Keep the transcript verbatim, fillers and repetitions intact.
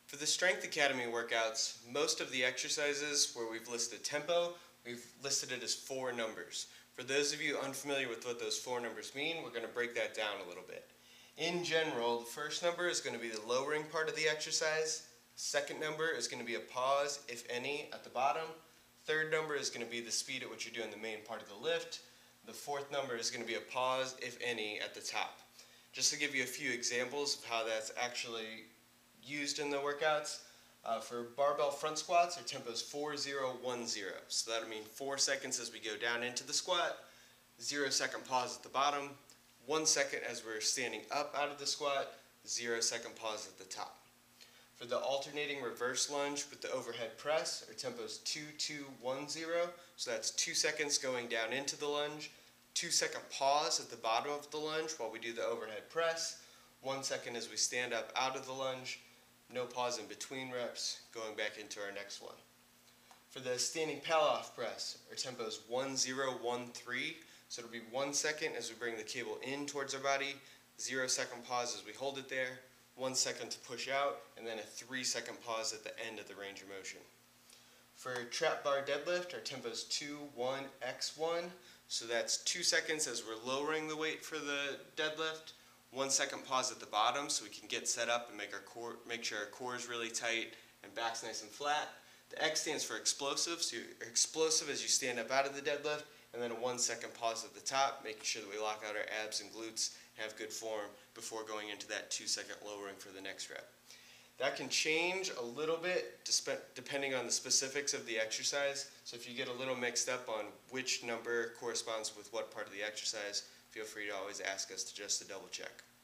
For the Strength Academy workouts, most of the exercises where we've listed tempo, we've listed it as four numbers. For those of you unfamiliar with what those four numbers mean, we're going to break that down a little bit. In general, the first number is going to be the lowering part of the exercise. Second number is going to be a pause, if any, at the bottom. Third number is going to be the speed at which you're doing the main part of the lift. The fourth number is going to be a pause, if any, at the top. Just to give you a few examples of how that's actually used in the workouts, uh, for barbell front squats, our tempo is four zero one zero. So that'll mean four seconds as we go down into the squat, zero second pause at the bottom, one second as we're standing up out of the squat, zero second pause at the top. For the alternating reverse lunge with the overhead press, our tempo is two two one zero. So that's two seconds going down into the lunge, two second pause at the bottom of the lunge while we do the overhead press, one second as we stand up out of the lunge, no pause in between reps, going back into our next one. For the standing Palloff press, our tempo is one zero one three, so it'll be one second as we bring the cable in towards our body, zero second pause as we hold it there, one second to push out, and then a three second pause at the end of the range of motion. For trap bar deadlift, our tempo is two one x one, so that's two seconds as we're lowering the weight for the deadlift, one second pause at the bottom so we can get set up and make our core, make sure our core is really tight and back's nice and flat. The X stands for explosive, so you're explosive as you stand up out of the deadlift, and then a one second pause at the top, making sure that we lock out our abs and glutes and have good form before going into that two second lowering for the next rep. That can change a little bit depending on the specifics of the exercise, so if you get a little mixed up on which number corresponds with what part of the exercise, feel free to always ask us to just to double check.